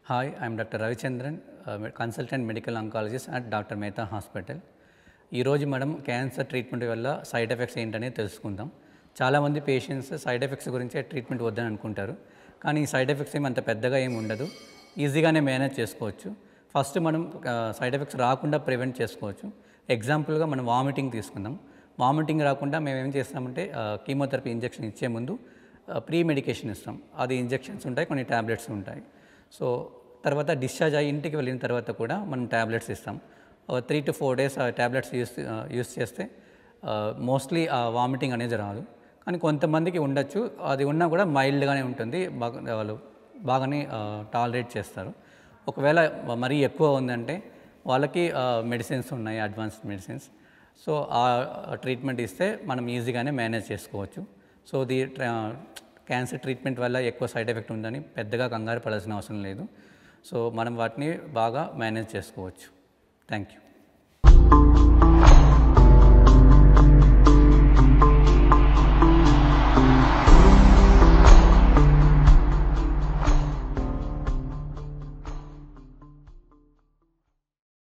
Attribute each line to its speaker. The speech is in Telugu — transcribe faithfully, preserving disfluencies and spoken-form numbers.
Speaker 1: Hi, I am Doctor Ravichandran, uh, consultant medical oncologist at Doctor Mehta Hospital. ఈ రోజు మనం క్యాన్సర్ ట్రీట్మెంట్ వల్ల సైడ్ ఎఫెక్ట్స్ ఏంటనేది తెలుసుకుందాం. చాలామంది పేషెంట్స్ సైడ్ ఎఫెక్ట్స్ గురించే ట్రీట్మెంట్ వద్దని అనుకుంటారు. కానీ ఈ సైడ్ ఎఫెక్ట్స్ ఏమి అంత పెద్దగా ఏమి ఉండదు. ఈజీగానే మేనేజ్ చేసుకోవచ్చు. ఫస్ట్ మనం సైడ్ ఎఫెక్ట్స్ రాకుండా ప్రివెంట్ చేసుకోవచ్చు. ఎగ్జాంపుల్గా మనం వామిటింగ్ తీసుకుందాం. వామిటింగ్ రాకుండా మేము ఏం చేస్తామంటే కీమోథెరపీ ఇంజెక్షన్ ఇచ్చే ముందు ప్రీ మెడికేషన్ ఇస్తాం. అది ఇంజెక్షన్స్ ఉంటాయి, కొన్ని ట్యాబ్లెట్స్ ఉంటాయి. సో తర్వాత డిశ్చార్జ్ అయ్యి ఇంటికి వెళ్ళిన తర్వాత కూడా మనం ట్యాబ్లెట్స్ ఇస్తాం. త్రీ టు ఫోర్ డేస్ ఆ ట్యాబ్లెట్స్ యూస్ యూస్ చేస్తే మోస్ట్లీ ఆ వామిటింగ్ అనేది రాదు. కానీ కొంతమందికి ఉండొచ్చు, అది ఉన్నా కూడా మైల్డ్గానే ఉంటుంది, బాగా వాళ్ళు బాగానే టాలరేట్ చేస్తారు. ఒకవేళ మరీ ఎక్కువ ఉందంటే వాళ్ళకి మెడిసిన్స్ ఉన్నాయి, అడ్వాన్స్డ్ మెడిసిన్స్. సో ఆ ట్రీట్మెంట్ ఇస్తే మనం ఈజీగానే మేనేజ్ చేసుకోవచ్చు. సో ది క్యాన్సర్ ట్రీట్మెంట్ వల్ల ఎక్కువ సైడ్ ఎఫెక్ట్ ఉందని పెద్దగా కంగారు పడాల్సిన అవసరం లేదు. సో మనం వాటిని బాగా మేనేజ్ చేసుకోవచ్చు. Thank you.